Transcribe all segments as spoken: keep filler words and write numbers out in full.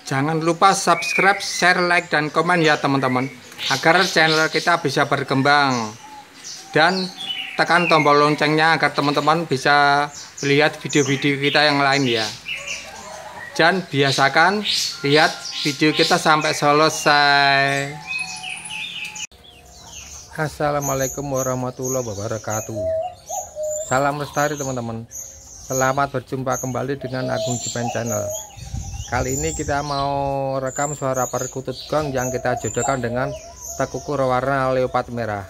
Jangan lupa subscribe, share, like, dan komen ya teman-teman, agar channel kita bisa berkembang. Dan tekan tombol loncengnya agar teman-teman bisa lihat video-video kita yang lain ya. Dan biasakan lihat video kita sampai selesai. Assalamualaikum warahmatullahi wabarakatuh. Salam lestari teman-teman. Selamat berjumpa kembali dengan Agung Jipan Channel. Kali ini kita mau rekam suara perkutut gong yang kita jodohkan dengan tekukur warna leopard merah.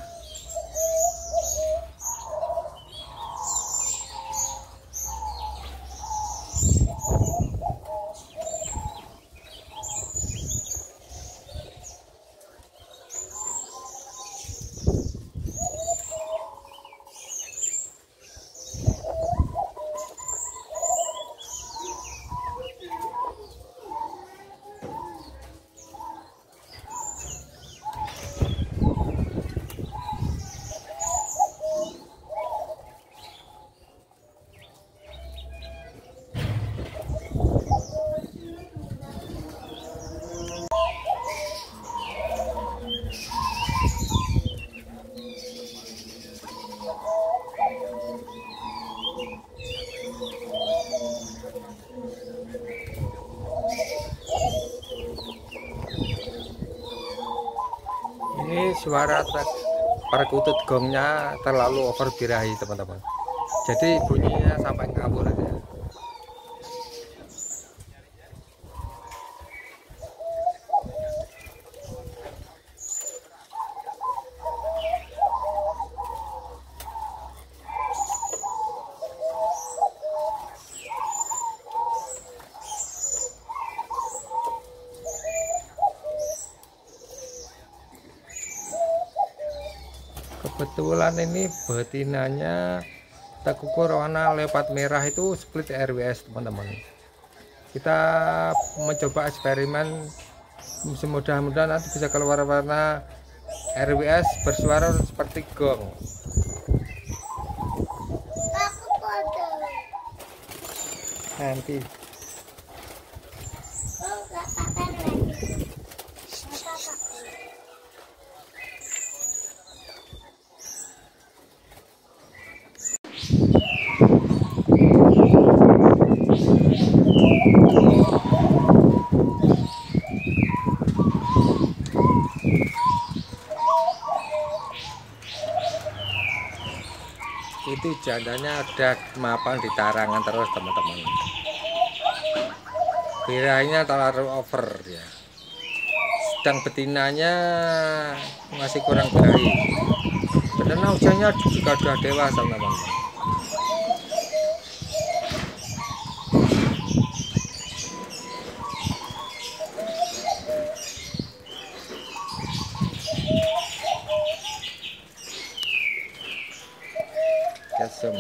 Ini suara perkutut gongnya terlalu over birahi teman-teman, jadi bunyinya sampai ngawur aja. Kebetulan ini betinanya tekukur warna leopard merah itu split R W S teman-teman. Kita mencoba eksperimen, mudah-mudahan nanti bisa keluar warna R W S bersuara seperti gong. Nanti itu jandanya ada mapan di tarangan terus teman-teman, birahnya terlalu over ya, sedang betinanya masih kurang birahi. Karena usianya juga sudah dewasa teman-teman. Kesem.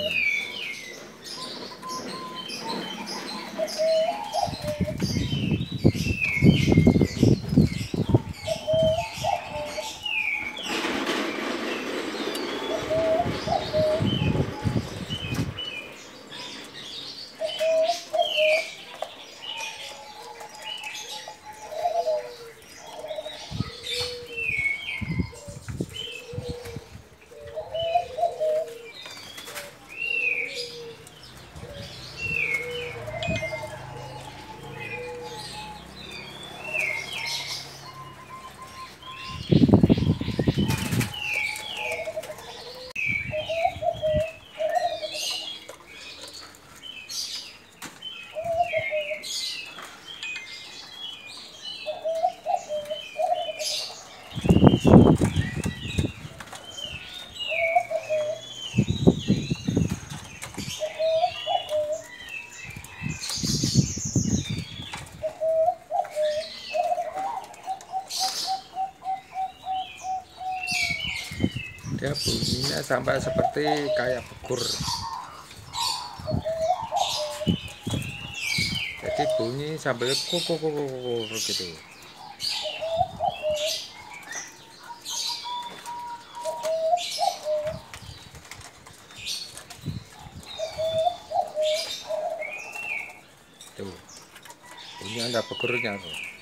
Dia bunyinya sampai seperti kayak begur, jadi bunyi sambil kuku-kuku gitu. Tuh, bunyi ada begurnya tuh.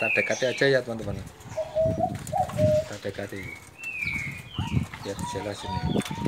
kita dekati aja ya teman-teman. Kita dekati biar jelas ini.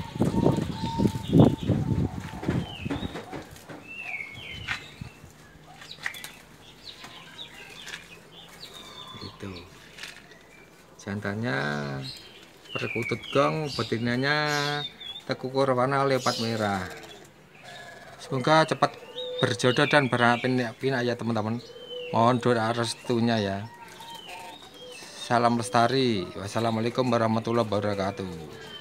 Itu jantannya perkutut gong, betinanya tekukur warna leopard merah. Semoga cepat berjodoh dan beranak-pinak ya teman-teman. Mohon doa restunya ya. Salam lestari. Wassalamualaikum warahmatullahi wabarakatuh.